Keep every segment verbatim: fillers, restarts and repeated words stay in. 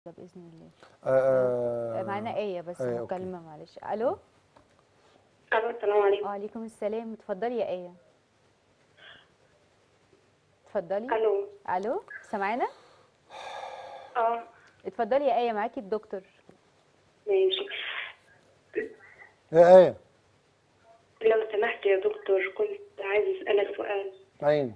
باذن الله. آه، معانا آه ايه بس آه اوكي. مكالمه معلش. الو. الو السلام عليكم. وعليكم السلام، اتفضلي يا ايه. اتفضلي. الو. الو سامعانا؟ اه اتفضلي يا ايه، معاكي الدكتور. ماشي. ايه ايه. لو سمحت يا دكتور كنت عايز اسالك سؤال. عين.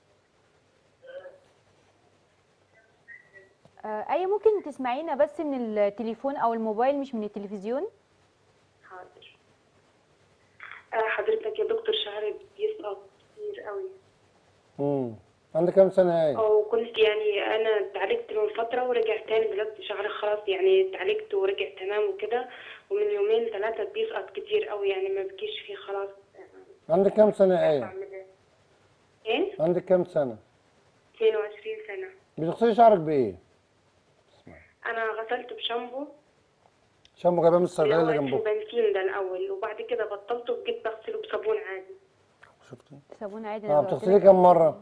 آه، ايه ممكن تسمعينا بس من التليفون او الموبايل مش من التلفزيون؟ حاضر. آه حضرتك يا دكتور شعري بيسقط كتير قوي. امم عندك كام سنه يا ايه؟ او كنت يعني انا اتعالجت من فتره ورجع تاني دلوقتي شعري خلاص يعني اتعالجت ورجع تمام وكده، ومن يومين ثلاثه بيسقط كتير قوي يعني ما بكيش فيه خلاص. عندك كام سنه يا ايه؟ اعمل ايه؟ ايه؟ عندك كام سنه؟ اثنين وعشرين سنه. بتغسلي شعرك بايه؟ انا غسلت بشامبو شامبو جايباه من اللي الصيدليه هو اللي اسمه جنبكم. بنسين ده الاول، وبعد كده بطلته وجيت بغسله بصابون عادي. شفتي؟ صابون عادي اه انا قلت بتغسليه لك كام قبل مره؟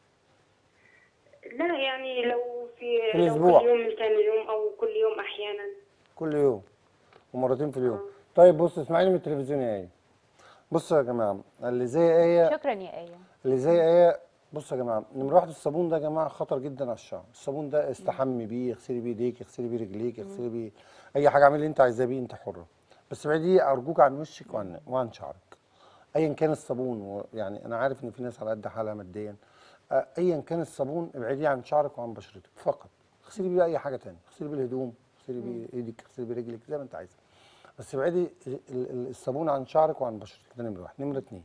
لا يعني لو في, في لو كل الاسبوع؟ يوم من ثاني يوم او كل يوم احيانا. كل يوم ومرتين في اليوم. اه طيب بص اسمعيني من التلفزيون يا ايه. بصوا يا جماعه اللي زي ايه، شكرا يا ايه. اللي زي ايه. بصوا يا جماعه، نمره واحد الصابون ده يا جماعه خطر جدا على الشعر. الصابون ده استحمي بيه، اغسلي بيه ايديك، اغسلي بيه رجليك، اغسلي بيه اي حاجه، اعملي اللي انت عايزاه بيه، انت حره. بس ابعديه ارجوك عن وشك وعن وعن شعرك. ايا كان الصابون و- يعني انا عارف ان في ناس على قد حالها ماديا. آه، ايا كان الصابون ابعديه عن شعرك وعن بشرتك فقط. اغسلي بيه اي حاجه تانية، اغسلي بيه الهدوم، اغسلي بيه ايدك، اغسلي بيه رجلك زي ما انت عايزه. بس ابعدي ال- ال- الصابون عن شعرك وعن بشرتك. ده نمره واحد. نمره اتنين،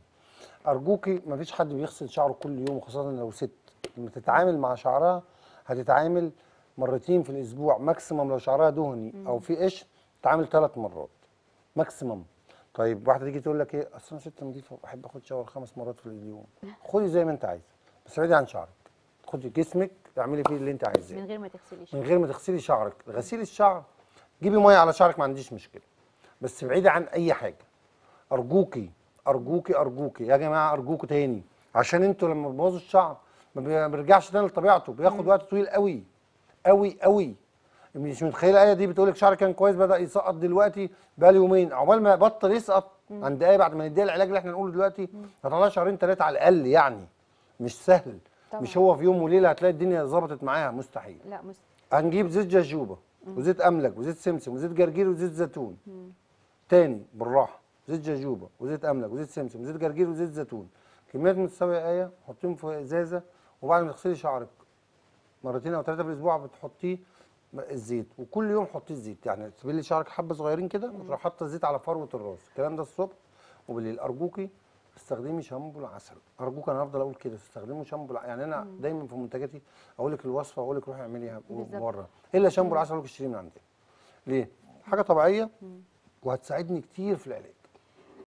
ارجوكي مفيش حد بيغسل شعره كل يوم، وخاصه لو ست. لما تتعامل مع شعرها هتتعامل مرتين في الاسبوع ماكسيمم. لو شعرها دهني او في قشر تتعامل ثلاث مرات ماكسيمم. طيب واحده تيجي تقول لك ايه، اصل انا ست نظيفه بحب اخد شاور خمس مرات في اليوم. خدي زي ما انت عايزه، بس ابعدي عن شعرك. خدي جسمك اعملي فيه اللي انت عايزاه من غير ما تغسلي من شعرك. غير ما تغسلي شعرك. غسيل الشعر جيبي ميه على شعرك ما عنديش مشكله، بس ابعدي عن اي حاجه. ارجوكي ارجوكي ارجوكي يا جماعه، ارجوكوا تاني، عشان انتوا لما بتبوظوا الشعر ما بي- بيرجعش تاني لطبيعته، بياخد وقت طويل قوي قوي قوي. مش متخيله ايه دي بتقول لك شعري كان كويس بدا يسقط دلوقتي بقى لي يومين. عقبال ما بطل يسقط عند ايه بعد ما نديها العلاج اللي احنا نقوله دلوقتي هطلع شهرين ثلاثه على الاقل يعني. مش سهل. طبعا. مش هو في يوم وليله هتلاقي الدنيا ظبطت معاها، مستحيل. لا مست... هنجيب زيت جاجوبه وزيت املج وزيت سمسم وزيت جرجير وزيت زيتون. تاني بالراحه، زيت جاجوبه وزيت املج وزيت سمسم وزيت جرجير وزيت زيتون، كميات متساويه ايه، حطيهم في ازازه. وبعد ما تغسلي شعرك مرتين او ثلاثه في الاسبوع بتحطيه الزيت، وكل يوم حطيه الزيت. يعني تبلي شعرك حبه صغيرين كده وتروح حاطه الزيت على فروه الراس. الكلام ده الصبح وبالليل. ارجوكي استخدمي شامبو العسل. ارجوك انا هفضل اقول كده، استخدموا شامبو الع- يعني انا دايما في منتجاتي اقول لك الوصفه واقول لك روحي اعمليها بالظبط. بره، الا شامبو العسل اقول لك اشتريه من عندنا. ليه؟ حاجه طبيعيه وهتساعدني كتير في العلاج.